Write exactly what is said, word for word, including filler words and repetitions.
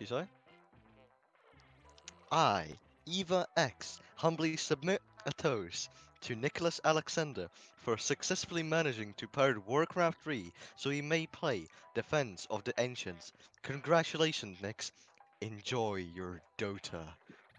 you say? I, Eva X, humbly submit a toast to Nicholas Alexander for successfully managing to pirate Warcraft three so he may play Defense of the Ancients. Congratulations, Nix. Enjoy your Dota.